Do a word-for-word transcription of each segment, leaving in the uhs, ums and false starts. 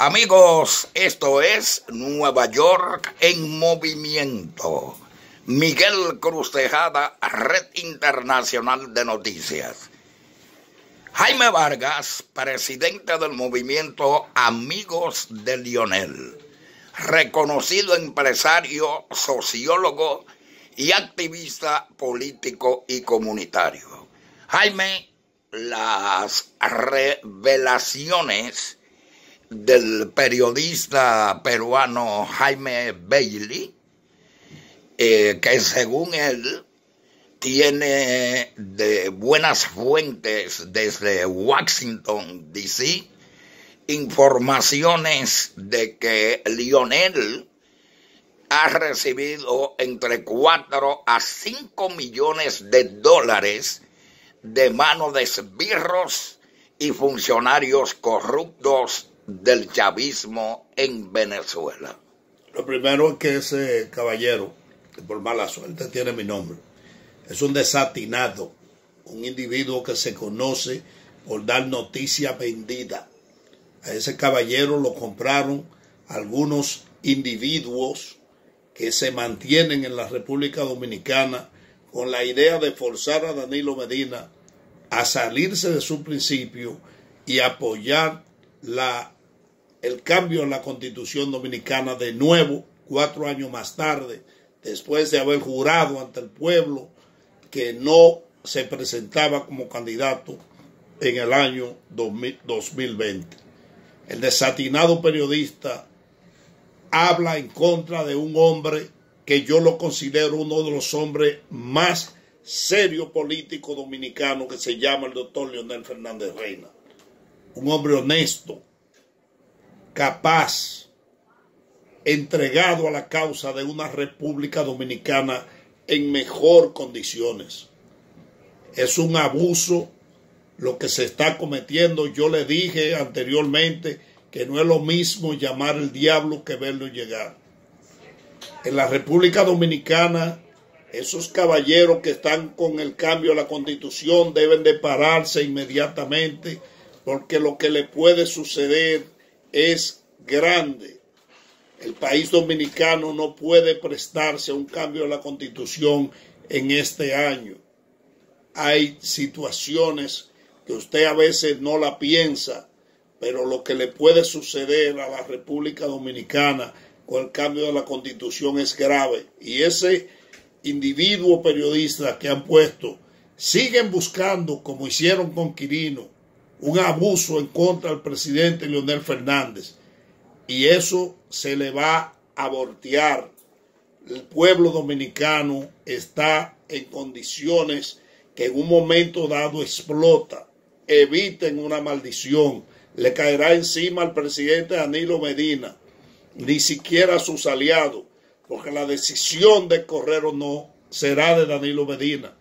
Amigos, esto es Nueva York en movimiento. Miguel Cruz Tejada, Red Internacional de Noticias. Jaime Vargas, presidente del movimiento Amigos de Lionel, reconocido empresario, sociólogo y activista político y comunitario. Jaime, las revelaciones del periodista peruano Jaime Bailey, eh, que según él tiene de buenas fuentes desde Washington, D C, informaciones de que Lionel ha recibido entre cuatro a cinco millones de dólares de mano de esbirros y funcionarios corruptos del chavismo en Venezuela. Lo primero es que ese caballero, que por mala suerte tiene mi nombre, es un desatinado, un individuo que se conoce por dar noticia vendida. A ese caballero lo compraron algunos individuos que se mantienen en la República Dominicana con la idea de forzar a Danilo Medina a salirse de su principio y apoyar la, el cambio en la Constitución Dominicana de nuevo, cuatro años más tarde, después de haber jurado ante el pueblo que no se presentaba como candidato en el año dos mil veinte. El desatinado periodista habla en contra de un hombre que yo lo considero uno de los hombres más serios políticos dominicanos, que se llama el doctor Leonel Fernández Reina. Un hombre honesto, capaz, entregado a la causa de una República Dominicana en mejor condiciones. Es un abuso lo que se está cometiendo. Yo le dije anteriormente que no es lo mismo llamar al diablo que verlo llegar. En la República Dominicana, esos caballeros que están con el cambio a la Constitución deben de pararse inmediatamente, porque lo que le puede suceder es grande. El país dominicano no puede prestarse a un cambio a la Constitución en este año. Hay situaciones que usted a veces no la piensa, pero lo que le puede suceder a la República Dominicana con el cambio de la Constitución es grave. Y ese individuo periodista que han puesto, siguen buscando, como hicieron con Quirino, un abuso en contra del presidente Leonel Fernández. Y eso se le va a voltear. El pueblo dominicano está en condiciones que en un momento dado explota. Eviten una maldición. Le caerá encima al presidente Danilo Medina, ni siquiera a sus aliados, porque la decisión de correr o no será de Danilo Medina.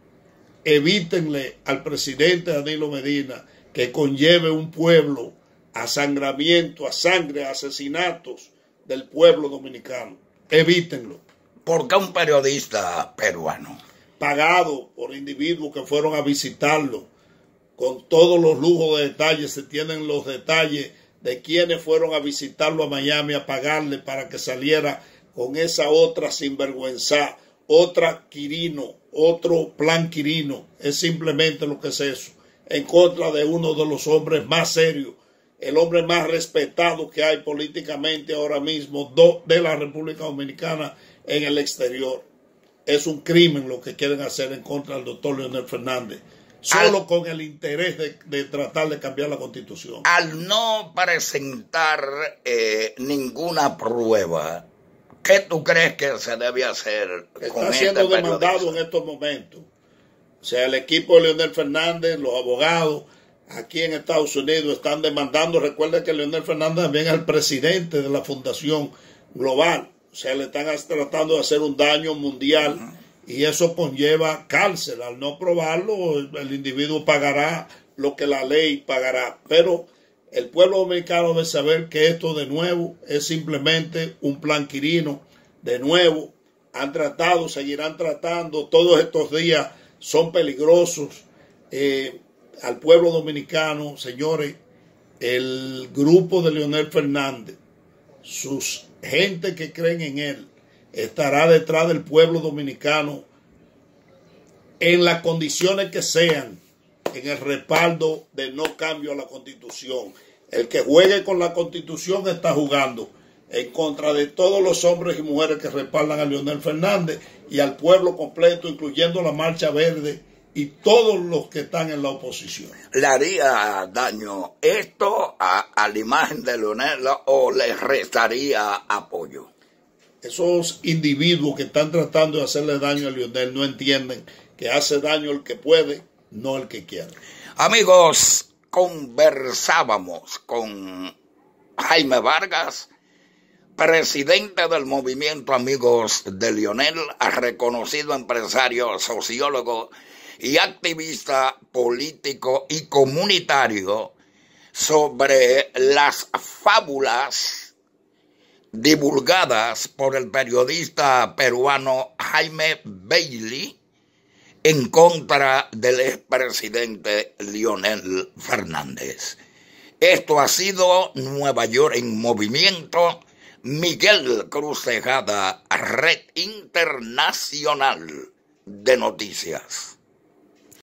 Evítenle al presidente Danilo Medina que conlleve un pueblo a sangramiento, a sangre, a asesinatos del pueblo dominicano. Evítenlo. ¿Por qué un periodista peruano, pagado por individuos que fueron a visitarlo, con todos los lujos de detalles, se tienen los detalles de quienes fueron a visitarlo a Miami a pagarle para que saliera con esa otra sinvergüenza, otra Quirino, otro plan Quirino? Es simplemente lo que es eso, en contra de uno de los hombres más serios, el hombre más respetado que hay políticamente ahora mismo de la República Dominicana en el exterior. Es un crimen lo que quieren hacer en contra del doctor Leonel Fernández, solo al, con el interés de, de tratar de cambiar la Constitución. Al no presentar eh, ninguna prueba, ¿qué tú crees que se debe hacer? Está siendo este demandado en estos momentos. O sea, el equipo de Leonel Fernández, los abogados aquí en Estados Unidos están demandando. Recuerda que Leonel Fernández también es el presidente de la Fundación Global. O sea, le están tratando de hacer un daño mundial. Uh-huh. Y eso conlleva cárcel. Al no probarlo, el, el individuo pagará lo que la ley pagará. Pero el pueblo dominicano debe saber que esto de nuevo es simplemente un plan Quirino. De nuevo, han tratado, seguirán tratando. Todos estos días son peligrosos. Eh, al pueblo dominicano, señores, el grupo de Leonel Fernández, sus gente que creen en él, estará detrás del pueblo dominicano en las condiciones que sean, en el respaldo de no cambio a la Constitución. El que juegue con la Constitución está jugando en contra de todos los hombres y mujeres que respaldan a Leonel Fernández y al pueblo completo, incluyendo la Marcha Verde y todos los que están en la oposición. ¿Le haría daño esto a, a la imagen de Leonel o le restaría apoyo? Esos individuos que están tratando de hacerle daño a Leonel no entienden que hace daño el que puede, no el que quiere. Amigos, conversábamos con Jaime Vargas, presidente del movimiento Amigos de Leonel, reconocido empresario, sociólogo y activista político y comunitario, sobre las fábulas divulgadas por el periodista peruano Jaime Bailey en contra del expresidente Leonel Fernández. Esto ha sido Nueva York en Movimiento. Miguel Cruz Tejada, Red Internacional de Noticias.